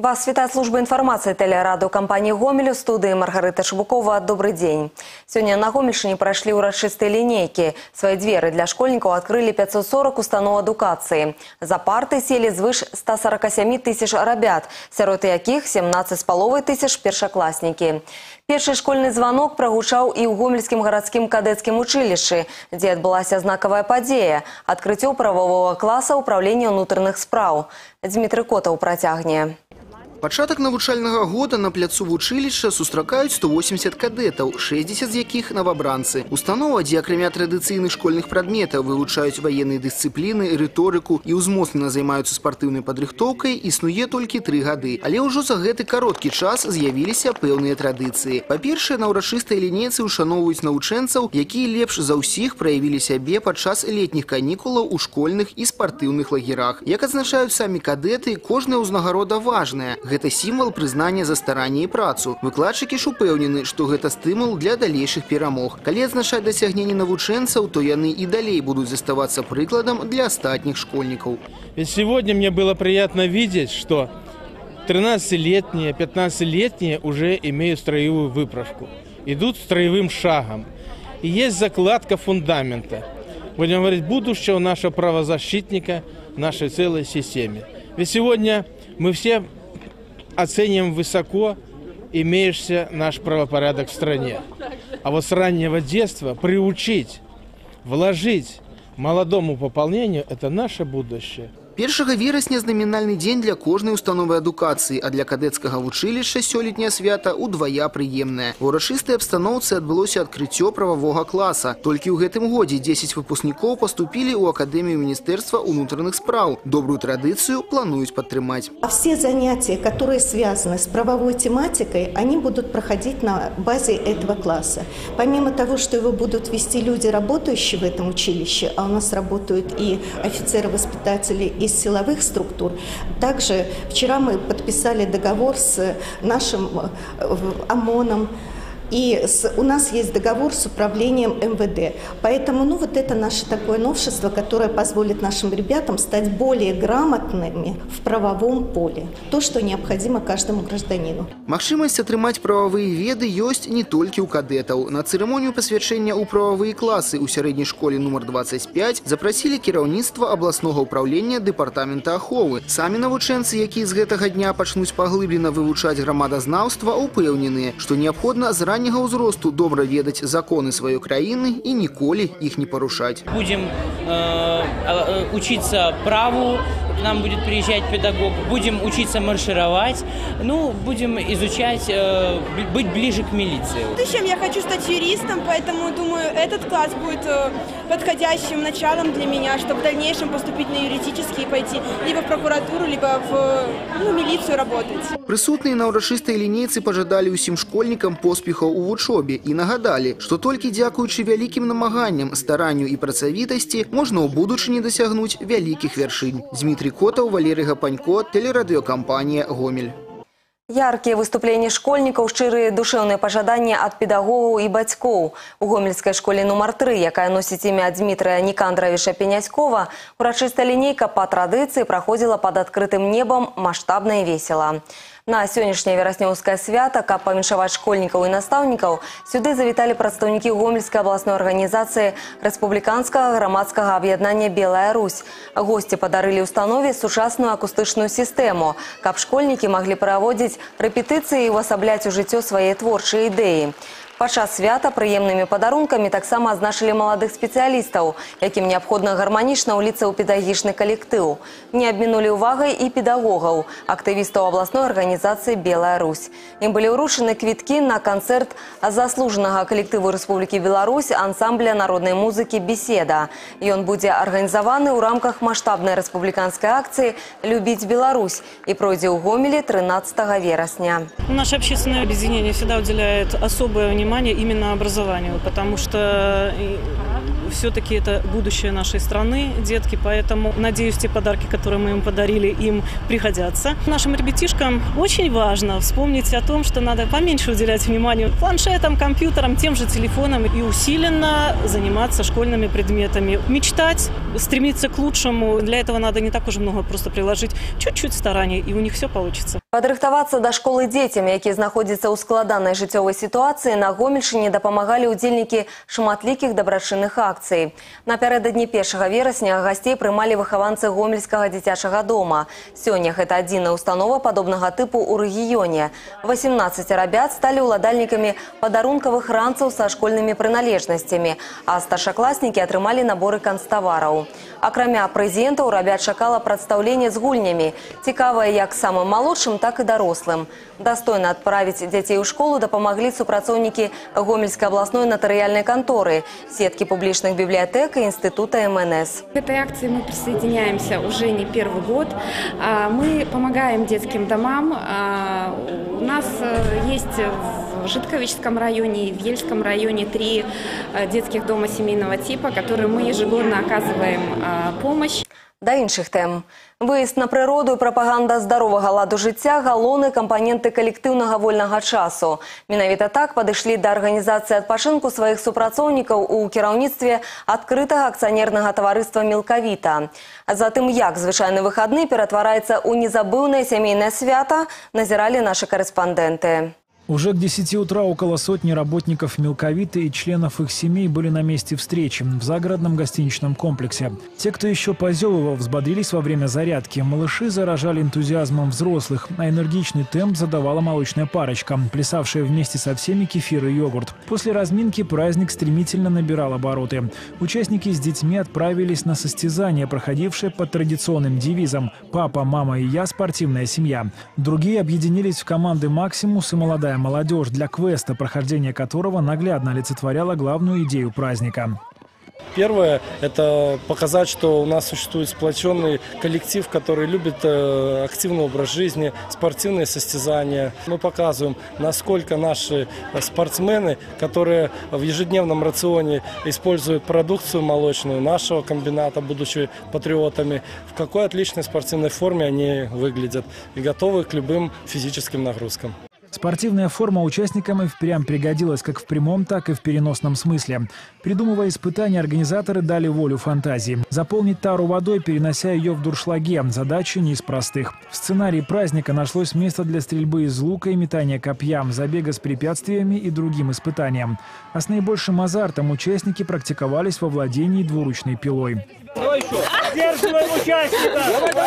Вас вітает служба информации телерадиокомпании «Гомель», у студии Маргарита Шабукова. Добрый день. Сегодня на Гомельщине прошли урочистые линейки. Свои двери для школьников открыли 540 установ адукации. За парты сели звыш 147 тысяч ребят, сярод яких 17,5 тысяч першаклассники. Першы школьный звонок прогучаў и у Гомельскім городским кадетским училище, где отбылась знаковая подея – открытие правового класса управления внутренних справ. Дмитрий Котов протягне. Пачатак навучальнага года на пляцу вучылішча сустракаюць 180 кадэтаў, 60 з якіх новобранцы. Установа, дзе акрамя традыцыйных школьных прадметаў вывучаюць ваенныя дысцыпліны, рыторыку і ўзмоцнена займаюцца спартыўнай падрыхтоўкай, існуе толькі 3 гады. Але ўжо за гэты кароткі час з'явіліся пэўныя традыцыі. Па-першае, на ўрачыстай лінейцы ушаноўваюць навучэнцаў, якія лепш за ўсіх праявілі сябе падчас летніх канікулаў у школьных і спартыўных лагерах. Як адзначаюць самі кадэты, кожная ўзнагарода важная. Гэта сімвал прызнання за старанне і працу. Выкладчыкі ж упэўнены, што гэта стымул для далейшых перамог. Калі адзначаць дасягненні навучэнцаў, то яны і далей будуць заставацца прыкладам для астатніх школьнікаў. Ведь сегодня мне было приятно видеть, что 13-летние, 15-летние уже имеют строевую выправку, идут строевым шагом. И есть закладка фундамента, будем говорить, будущего нашего правозащитника в нашей целой системе. Ведь сегодня мы все оценим высоко имеющийся наш правопорядок в стране. А вот с раннего детства приучить, вложить молодому пополнению – это наше будущее. 1 верасня знаменальны дзень для кожнай установы адукацыі, а для кадэцкага вучылішча сёлетняе свята ўдвая прыемнае. У урачыстай абстаноўцы адбылося адкрыццё прававога класа. Толькі ў гэтым годзе 10 выпускнікоў поступілі ў Акадэмію Міністэрства ўнутраных спраў. Добрую традыцыю плануюць падтрымаць. Все занятия, которые связаны с правовой тематикой, они будут проходить на базе этого класса. Помимо того, что его будут вести люди, работающие в этом училище, а у нас работают и офицеры-воспитатели из силовых структур. Также вчера мы подписали договор с нашим ОМОНом. И у нас есть договор с управлением МВД. Поэтому вот это наше такое новшество, которое позволит нашим ребятам стать более грамотными в правовом поле. То, что необходимо каждому гражданину. Магчымасць атрымаць прававыя веды ёсць не толькі ў кадэтаў. На цырымонію пасвячэння ў прававыя класы ў сярэдняй школе нумар 25 запрасілі кіраўніцтва абласнога ўправлення дэпартамента аховы. Самі навучэнцы, якія з гэтага дня пачнуць паглыблена вывучаць грамадазнаўства, упэўненыя, што неабходна з раннего ўзросту добра ведаць законы сваёй краіны і ніколі іх не парушаць. Будем учиться праву, к нам будет приезжать педагог, будем учиться маршировать, будем изучать, быть ближе к милиции. В будущем я хочу стать юристом, поэтому думаю, этот класс будет подходящим началом для меня, чтобы в дальнейшем поступить на юридический и пойти либо в прокуратуру, либо в милицию работать. Прысутныя на ўрачыстай лінейцы пажадалі ўсім школьнікам поспехаў у вучобе і нагадалі, што толькі дзякуючы вялікім намаганням, старанню і працавітасці можна ў будучыні дасягнуць вялікіх вяршынь. Дмитрий Котов, Валерий Гапанько, телерадиокомпания «Гомель». Яркие выступления школьников, шчырые душевные пожадания от педагогов и батьков. У Гомельской школе номер 3, якая носит имя Дмитрия Никандровича Пеняськова, урочистая линейка по традиции проходила под открытым небом масштабно и весело. На сённяшняе вераснёўскае свята, каб павіншаваць школьнікаў і настаўнікаў, сюды завіталі прадстаўнікі Гомельскай абласной арганізацыі рэспубліканскага грамадскага аб'яднання «Белая Русь». Госці падарылі ўстанове сучасную акустычную сістэму, каб школьнікі маглі праводзіць рэпетыцыі і ўвасабляць у жыццё свае творчыя ідэі. Падчас свята прыемнымі падарункамі таксама адзначылі маладых спецыялістаў, якім неабходна гарманічна ўліцца ў педагагічны калектыў. Не абмінулі ўвагай і педагогаў, актывістаў абласной арганізацыі «Белая Русь». Ім былі ўручаны квіткі на канцэрт заслужанага калектыву Рэспублікі Беларусь ансамбля народнай музыкі «Беседа». Ён будзе арганізаваны ў рамках маштабнай рэспубліканскай акцыі «Любіць Беларусь» і пройдзе ў Гомелі 13 верасня. Наше общественное объединение всегда уделяет особое внимание именно образованию, потому что все-таки это будущее нашей страны, детки, поэтому, надеюсь, те подарки, которые мы им подарили, им пригодятся. Нашим ребятишкам очень важно вспомнить о том, что надо поменьше уделять внимание планшетам, компьютерам, тем же телефонам и усиленно заниматься школьными предметами. Мечтать, стремиться к лучшему, для этого надо не так уж много, просто приложить чуть-чуть стараний, и у них все получится. Падрыхтавацца да школы дзецям, якія знаходзяцца ў складанай жыццёвай сітуацыі, на Гомельшчыне дапамагалі ўдзельнікі шматлікіх дабрачынных акцый. Напярэдадні 1 верасня гасцей прымалі выхаванцы Гомельскага дзіцячага дома. Сёння гэта адзіная установа падобнага тыпу ў рэгіёне. 18 рабят сталі ўладальнікамі падарункавых ранцаў са школьнымі прыналежнасцямі, а старшакласнікі атрымалі наборы канцтавараў. Акрамя прэзентаў, рабят чакала прадстаўленне з гульнямі. Цікавае як самым малодшым, так і дарослым. Дастойна адправіць дзяцей у школу дапамаглі супрацоўнікі Гомельскай абласной натарыяльнай канторы, сеткі публічных бібліятэк і інстытута МНС. К этой акции мы присоединяемся уже не первый год. Мы помогаем детским домам. У нас есть в Житковичском районе и в Ельском районе 3 детских дома семейного типа, которым мы ежегодно оказываем помощь. Да іншых тэм. Выезд на прыроду і прапаганда здаровага ладу жыцця – галоўныя кампаненты калектыўнага вольнага часу. Менавіта так падышлі да арганізацыі адпачынку сваіх супрацоўнікаў у кіраўніцтве адкрытага акцыянернага таварыства «Мелкавіта». Затым, як звычайны выхадны ператвараецца ў незабыўнае сямейнае свята, назіралі нашы корэспандэнты. Уже к 10 утра около сотни работников «Мелкавита» и членов их семей были на месте встречи в загородном гостиничном комплексе. Те, кто еще позевывал, взбодрились во время зарядки. Малыши заражали энтузиазмом взрослых, а энергичный темп задавала молочная парочка, плясавшая вместе со всеми кефир и йогурт. После разминки праздник стремительно набирал обороты. Участники с детьми отправились на состязание, проходившее под традиционным девизом «Папа, мама и я – спортивная семья». Другие объединились в команды «Максимус» и «Молодая молодежь», для квеста, прохождение которого наглядно олицетворяло главную идею праздника. Первое – это показать, что у нас существует сплоченный коллектив, который любит активный образ жизни, спортивные состязания. Мы показываем, насколько наши спортсмены, которые в ежедневном рационе используют продукцию молочную нашего комбината, будучи патриотами, в какой отличной спортивной форме они выглядят и готовы к любым физическим нагрузкам. Спортивная форма участникам и впрямь пригодилась как в прямом, так и в переносном смысле. Придумывая испытания, организаторы дали волю фантазии. Заполнить тару водой, перенося ее в дуршлаге. Задача не из простых. В сценарии праздника нашлось место для стрельбы из лука и метания копья, забега с препятствиями и другим испытаниям. А с наибольшим азартом участники практиковались во владении двуручной пилой. Сдерживаем участника!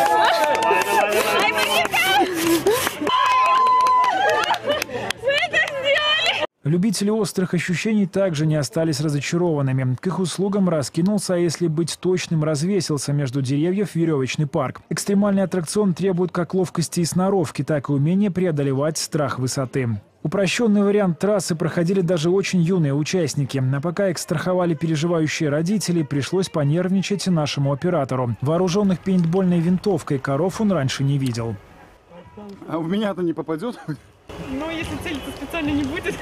Любители острых ощущений также не остались разочарованными. К их услугам раскинулся, а если быть точным, развесился между деревьев веревочный парк. Экстремальный аттракцион требует как ловкости и сноровки, так и умения преодолевать страх высоты. Упрощенный вариант трассы проходили даже очень юные участники. А пока их страховали переживающие родители, пришлось понервничать нашему оператору. Вооруженных пейнтбольной винтовкой коров он раньше не видел. А в меня-то не попадет? Ну, если целиться специально не будет.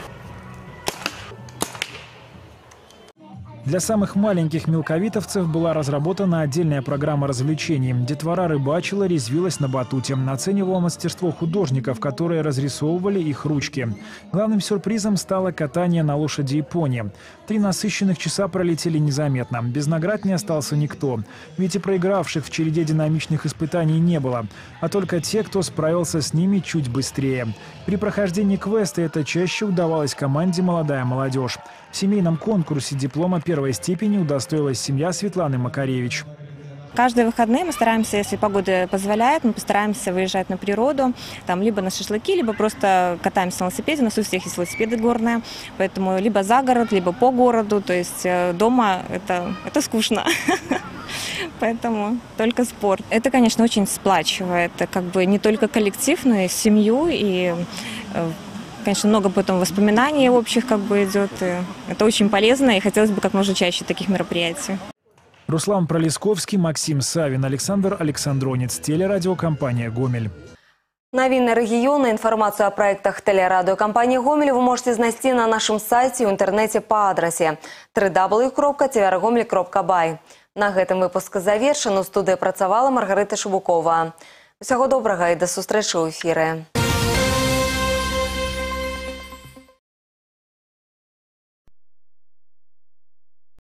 Для самых маленьких мелковитовцев была разработана отдельная программа развлечений. Детвора рыбачила, резвилась на батуте, оценивала мастерство художников, которые разрисовывали их ручки. Главным сюрпризом стало катание на лошади Японии. 3 насыщенных часа пролетели незаметно. Без наград не остался никто. Ведь и проигравших в череде динамичных испытаний не было, а только те, кто справился с ними чуть быстрее. При прохождении квеста это чаще удавалось команде «Молодая молодежь». В семейном конкурсе диплома первой степени удостоилась семья Светланы Макаревич. Каждые выходные мы стараемся, если погода позволяет, мы постараемся выезжать на природу, там либо на шашлыки, либо просто катаемся на велосипеде. У нас у всех есть велосипеды горные, поэтому либо за город, либо по городу. То есть дома это скучно. Поэтому только спорт. Это, конечно, очень сплачивает. Как бы не только коллектив, но и семью. И, конечно, много потом воспоминаний общих как бы идет. И это очень полезно, и хотелось бы как можно чаще таких мероприятий. Руслан Пролесковский, Максим Савин, Александр Александронец, телерадиокомпания «Гомель». Новины региона, информацию о проектах телерадиокомпании «Гомель» вы можете знайти на нашем сайте и в интернете по адресе www.tvrgomel.by. На гэтым выпуск завершен. У студыі працавала Маргарита Шубукова. Усяго добрага і да сустрэчы ў эфіры.